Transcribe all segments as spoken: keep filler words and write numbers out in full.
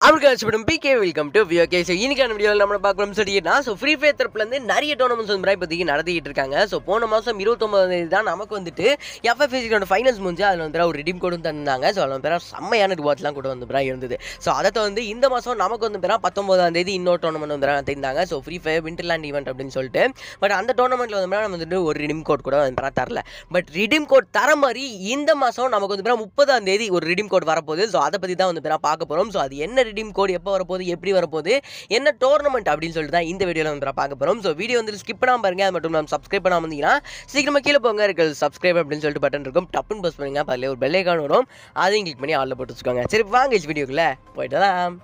அவர்களுக்கு பிகே welcome to V O K. So இன்னைக்கான வீடியோவில் நம்ம பார்க்கணும் சொல்லினா ஸோ ஃப்ரீ ஃபயர் தரப்புலேருந்து நிறைய டோர்னமெண்ட்ஸ் வந்து இப்போதைக்கு நடத்திட்டு இருக்காங்க. ஸோ போன மாதம் இருபத்தொம்பதாம் தேதி தான் நமக்கு வந்துட்டு F F I C ஓட ஃபைனல்ஸ் முடிஞ்சு அதில் வந்து ஒரு ரிடீம் கோடும் தந்தாங்க. ஸோ அதில் வந்து செம்மையான ரிவார்ட்ஸ்லாம் கூட வந்து இருந்தது. ஸோ அதை வந்து இந்த மாதம் நமக்கு வந்து பத்தொன்பதாம் தேதி இன்னொரு டோர்னமெண்ட் வந்து தந்தாங்க. So free fire winterland event அப்படின்னு சொல்லிட்டு. பட் அந்த டோர்னமெண்ட்டில் வந்து நம்ம வந்துட்டு ஒரு ரிடீம் கோட் கூட வந்து தரல. பட் ரிடீம் கோட் தர மாதிரி இந்த மாதம் நமக்கு வந்து முப்பதாம் தேதி ஒரு ரிடீம் கோட் வரப்போகுது. ஸோ அதை பற்றி தான் வந்து பார்க்க போகிறோம். ஸோ அது என்ன ரிடீம் கோட், எப்போ வரப்போகுது, எப்படி வரப்போகுது, என்ன டோர்னமெண்ட் அப்படின்னு சொல்லிட்டு தான் இந்த வீடியோவில் வந்து பார்க்க போகிறோம். ஸோ வீடியோ வந்து ஸ்கிப் பண்ணாமல் பாருங்க. அது மட்டும் நம்ம சப்ஸ்கிரைப் பண்ணாமல் வந்தீங்கன்னா சீக்கிரமாக கீழே போங்க, இருக்கு சப்ஸ்கிரைப் அப்படின்னு சொல்லிட்டு பட்டன் இருக்கும், டப்புன்னு ப்ரெஸ் பண்ணுங்க. அதில் ஒரு பெல் ஐகான் வரும், அதையும் கிளிக் பண்ணி ஆளில் போட்டு வச்சுக்கோங்க. சரி வாங்க வீடியோக்குள்ளே போயிட்டு தான்.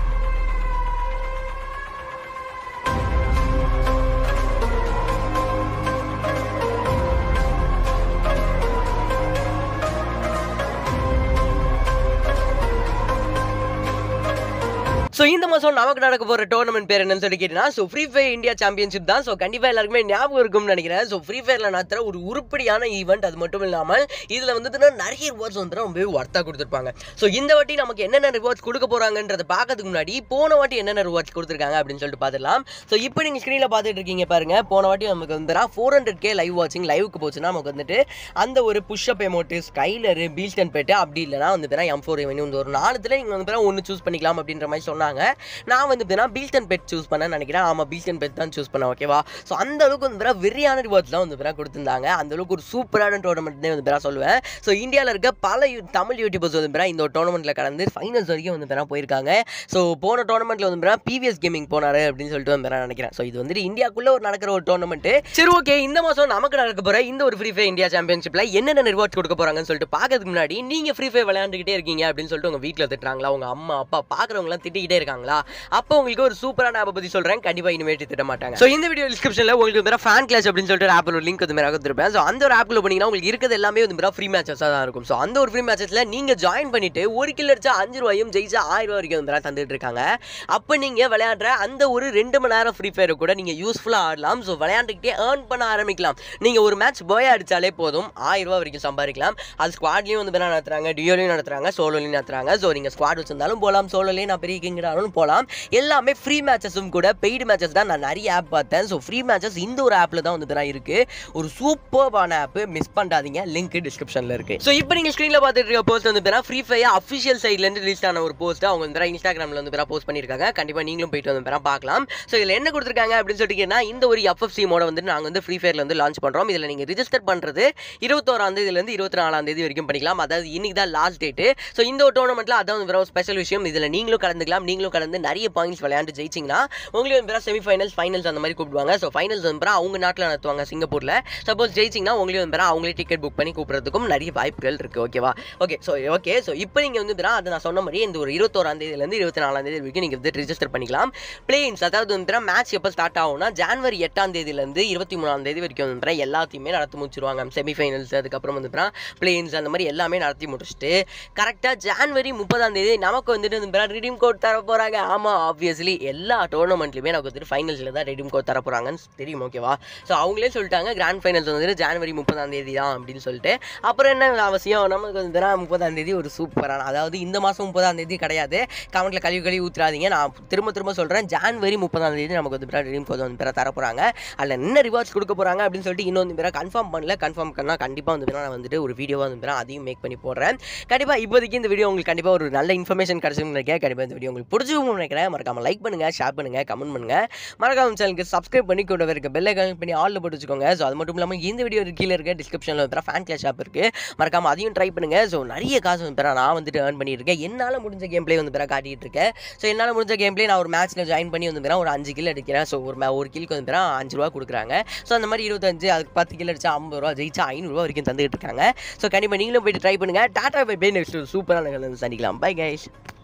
ஸோ இந்த மாதம் நமக்கு நடக்க போகிற டோர்னமெண்ட் பேர் என்னன்னு சொல்லி கேட்டீங்கன்னா so free fire India championship தான். ஸோ கண்டிப்பாக எல்லாருக்குமே ஞாபகம் இருக்கும்னு நினைக்கிறேன். ஸோ ஃப்ரீ ஃபயரில் நடத்துகிற ஒரு உருப்படியான ஈவெண்ட். அது மட்டும் இல்லாமல் இதில் வந்துட்டு நிறைய ரிவார்ட்ஸ் வந்து ரொம்பவே ஒர்த்தாக கொடுத்துருப்பாங்க. ஸோ இந்த வாட்டி நமக்கு என்னென்ன ரிவார்ட்ஸ் கொடுக்க போகிறாங்கன்றதை பார்க்கறதுக்கு முன்னாடி போன வாட்டி என்னென்ன ரிவார்ட்ஸ் கொடுத்துருக்காங்க அப்படின்னு சொல்லிட்டு பார்த்துக்கலாம். ஸோ இப்போ நீங்கள் ஸ்க்ரீனில் பார்த்துட்டு இருக்கீங்க பாருங்க. போன வாட்டி நமக்கு வந்து ஃபோர் ஹண்ட்ரட் கே லைவ் வாட்சிங் லைவுக்கு போச்சுன்னா நமக்கு வந்துட்டு அந்த ஒரு புஷ்அப் எமோட்டு, ஸ்கைலரு, பீல்டன் பெட்டு, அப்படி இல்லைனா வந்து எம் ஃபோர் ரெவன்யூ இந்த ஒரு நாலுத்தில் நீங்கள் வந்து ஒன்று சூஸ் பண்ணிக்கலாம் அப்படின்ற மாதிரி சொன்னாங்க. நான் வந்து பீல்டன் பெட் சூஸ் பண்ண நினைக்கிறேன். ஆமாம், பீல்டன் பெட் தான் சூஸ் பண்ணேன். ஓகேவா? ஸோ அந்த அளவுக்கு வந்து வெறியான ரிவார்ட்ஸ்லாம் வந்து கொடுத்துருந்தாங்க. அந்த அளவுக்கு ஒரு சூப்பரான டோர்னமெண்ட் வந்து சொல்லுவேன். ஸோ இந்தியாவில் இருக்க பல தமிழ் யூடியூபர்ஸ் வந்து இந்த ஒரு டோர்னமெண்ட்டில் கடந்து ஃபைனல்ஸ் வரைக்கும் வந்து போயிருக்காங்க. ஸோ போன டோர்னமெண்ட்டில் வந்து பிவிஎஸ் கேமிங் போனார் அப்படின்னு சொல்லிட்டு வந்து நினைக்கிறேன். ஸோ இது வந்துட்டு இந்தியாவுக்குள்ள ஒரு நடக்கிற ஒரு டோர்னமெண்ட். சரி ஓகே, இந்த மாதம் நமக்கு நடக்க போகிற இந்த ஒரு ஃப்ரீ ஃபயர் இந்தியா சாம்பியன்ஷிப்பில் என்னென்ன ரிவார்ட்ஸ் கொடுக்க போகிறாங்கன்னு சொல்லிட்டு பார்க்கறதுக்கு முன்னாடி நீங்கள் ஃப்ரீ ஃபயர் விளையாண்டுக்கிட்டே இருக்கீங்க அப்படின்னு சொல்லிட்டு உங்கள் வீட்டில் திட்டுறாங்களா, உங்கள் அம்மா அப்பா பார்க்குறவங்களாம் திட்டிக்கிட்டே இருக்காங்களா, அப்போ உங்களுக்கு ஒரு சூப்பரான ஆப்பை பற்றி சொல்கிறேன். கண்டிப்பாக இனிமேட்டு திட்ட மாட்டாங்க. ஸோ இந்த வீடியோ டிஸ்கிரிப்ஷனில் உங்களுக்கு வந்து ஃபேன் கிளாஸ் அப்படின்னு சொல்லிட்டு ஆப்பில் ஒரு லிங்க் வந்து மாதிரி கொடுத்துருப்பேன். ஸோ அந்த ஒரு ஆப்பில் போனீங்கன்னா உங்களுக்கு இருக்கிறது எல்லாமே வந்து ஃப்ரீ மேட்சஸாக தான் இருக்கும். ஸோ அந்த ஒரு ஃப்ரீ மேட்சஸில் நீங்கள் ஜாயின் பண்ணிட்டு ஒரு கில் அடிச்சா அஞ்சு ரூபாயும் ஜெயிச்சா ஆயிரம் ரூபாய் வரைக்கும் வந்து தந்துட்டு இருக்காங்க. அப்போ நீங்கள் விளையாடுற அந்த ஒரு ரெண்டு மணி நேரம் ஃப்ரீ ஃபயரை கூட நீங்கள் யூஸ்ஃபுல்லாக ஆடலாம். ஸோ விளையாண்டுக்கிட்டே ஏர்ன் பண்ண ஆரம்பிக்கலாம். நீங்கள் ஒரு மேட்ச் போய் அடித்தாலே போதும், ஆயிரம் ரூபாய் வரைக்கும் சம்பாதிக்கலாம். அது ஸ்குவாட்லையும் வந்து நடத்துறாங்க, டியோலையும் நடத்துறாங்க, சோலோலையும் நடத்துறாங்க. ஸோ நீங்கள் ஸ்குவாட் வச்சிருந்தாலும் போகலாம், சோலோலையும் நான் பெரிய கிங்டாலும் போகலாம். எல்லாமே ஃப்ரீ மேட்சஸும் கூட. பெய்டு மேட்சஸ் தான் நான் நிறைய ஆப் பார்த்தேன். ஸோ ஃப்ரீ மேட்சஸ் இந்த ஒரு ஆப்பில் தான் வந்து இருக்கு. ஒரு சூப்பர்பான ஆப், மிஸ் பண்ணாதீங்க. லிங்க் டிஸ்கிரிப்ஷனில் இருக்கு. ஸோ இப்போ நீங்கள் ஸ்க்ரீனில் பார்த்துட்டு இருக்க போஸ்ட் வந்து ஃப்ரீ ஃபயர் அஃபிஷியல் சைட்லேருந்து ரிலீஸ் ஆன ஒரு போஸ்ட். அவங்க வந்து இன்ஸ்டாகிராமில் வந்து போஸ்ட் பண்ணியிருக்காங்க. கண்டிப்பாக நீங்களும் போயிட்டு வந்து பார்க்கலாம். ஸோ இதில் என்ன கொடுத்துருக்காங்க அப்படின்னு சொல்லிட்டு இந்த ஒரு F F I C மோட வந்து நாங்கள் வந்து ஃப்ரீ ஃபயரில் வந்து லான்ச் பண்ணுறோம். இதில் நீங்கள் ரிஜிஸ்டர் பண்ணுறது இருபத்தோராம் தேதியிலேருந்து இருபத்தி நாலாம் தேதி வரைக்கும் பண்ணிக்கலாம். அதாவது இன்னைக்கு தான் லாஸ்ட் டேட்டு. ஸோ இந்த ஒரு டோர்னமெண்ட்டில் அதான் வந்து ஒரு ஸ்பெஷல் விஷயம். இதில் நீங்களும் கலந்துக்கலாம். நீங்களும் கலந்து நிறைய பாயிண்ட்ஸ் விளையாண்டு ஜெயிச்சிங்கன்னா உங்களுக்கு வந்து செமிஃபைனல்ஸ், ஃபைனல்ஸ் அந்த மாதிரி கூப்பிடுவாங்க. ஸோ ஃபைனல்ஸ் வந்து அவங்க நாட்டில் நடத்துவாங்க, சிங்கப்பூரில். சப்போஸ் ஜெயிச்சிங்கன்னா உங்களுக்கு வந்து அவங்களே டிக்கெட் புக் பண்ணி கூப்பிட்றதுக்கும் நிறைய வாய்ப்புகள் இருக்குது. ஓகேவா? ஓகே. ஸோ ஓகே ஸோ இப்போ நீங்கள் வந்து அதை நான் சொன்ன மாதிரி இந்த ஒரு இருபத்தோராம் தேதியிலேருந்து இருபத்தி நாலாம் தேதி வரைக்கும் நீங்கள் வந்து ரிஜிஸ்டர் பண்ணிக்கலாம். பிளேயின்ஸ் அதாவது வந்து மேட்ச் எப்போ ஸ்டார்ட் ஆகும்னா ஜனவரி எட்டாம் தேதியிலேருந்து இருபத்தி மூணாம் தேதி வரைக்கும் வந்து எல்லாத்தையுமே நடத்தி முடிச்சிருவாங்க. செமிஃபைனல்ஸ், அதுக்கப்புறம் வந்து பிளேயின்ஸ் அந்த மாதிரி எல்லாமே நடத்தி முடிச்சுட்டு கரெக்டாக ஜனவரி முப்பதாம் தேதி நமக்கு வந்துட்டு ரிடீம் கோட் தர போகிறாங்க. ஆமாம், ஆப்வியஸ்லி எல்லா டோர்னமெண்ட்லையுமே நமக்கு வந்துட்டு ஃபைனல்ஸில் தான் ரிடீம் கோட் தர போகிறாங்கன்னு தெரியும். ஓகேவா? ஸோ அவங்களே சொல்லிட்டாங்க கிராண்ட் ஃபைனல்ஸ் வந்துட்டு ஜனவரி முப்பதாம் தேதி தான் அப்படின்னு சொல்லிட்டு. அப்புறம் என்ன அவசியம், நமக்கு வந்து முப்பதாம் தேதி ஒரு சூப்பரான, அதாவது இந்த மாதம் முப்பதாம் தேதி கிடையாது, கமெண்ட்டில் கழுவி கழுவி ஊற்றுறாதீங்க. நான் திரும்ப திரும்ப சொல்கிறேன், ஜனவரி முப்பதாம் தேதி நமக்கு வந்து ரிடீம் கோட் வந்து தர போகிறாங்க. அதில் என்ன ரிவார்ட்ஸ் கொடுக்க போகிறாங்க அப்படின்னு சொல்லிட்டு இன்னொன்று பேரை கன்ஃபார்ம் பண்ணல. கன்ஃபார்ம் பண்ணால் கண்டிப்பாக வந்து நான் வந்துட்டு ஒரு வீடியோவாக வந்து அதையும் மேக் பண்ணி போடுறேன். கண்டிப்பாக இப்போதைக்கு இந்த வீடியோ உங்களுக்கு கண்டிப்பாக ஒரு நல்ல இன்ஃபர்மேஷன் கிடைச்சுன்னு நினைக்கிறேன். கண்டிப்பாக இந்த வீடியோ உங்களுக்கு பிடிச்சிருக்கும்னு நினைக்கிறேன். மறக்காம லைக் பண்ணுங்கள், ஷேர் பண்ணுங்கள், கமெண்ட் பண்ணுங்கள். மறக்காம சேனலுக்கு சப்ஸ்கிரைப் பண்ணி கூட இருக்க பெல் ஐகான் பண்ணி ஆல்ல போட்டு வச்சுக்கோங்க. ஸோ அது மட்டும் இல்லாமல் இந்த வீடியோ கீழே இருக்க டிஸ்கிரிப்ஷனில் வந்து ஃபேன் கிளாஸ் ஆப் இருக்குது. மறக்காம அதையும் ட்ரை பண்ணுங்கள். ஸோ நிறைய காசு வந்து நான் வந்துட்டு ஏர்ன் பண்ணியிருக்கேன். என்னால் முடிஞ்ச கேம் பிளே வந்து காட்டிகிட்டு இருக்கேன். ஸோ என்னால் முடிஞ்ச கேம் பிளே நான் ஒரு மேட்ச்சில் ஜாயின் பண்ணி வந்து ஒரு அஞ்சு கில் அடிக்கிறேன். ஸோ ஒரு ஒரு கிலுக்கு வந்து அஞ்சு ரூபா கொடுக்குறாங்க. ஸோ அந்த மாதிரி இருபத்தஞ்சு, அதுக்கு பத்து கில் அடிச்சா ஐம்பது ரூபா, ஜெயிச்சா ஐநூறுரூவா வரைக்கும் தந்துட்டு இருக்காங்க. ஸோ கண்டிப்பாக நீங்களும் போயிட்டு ட்ரை பண்ணுங்கள். Tata bye by. நெக்ஸ்ட் சூப்பரான சந்திக்கலாம். Bye guys.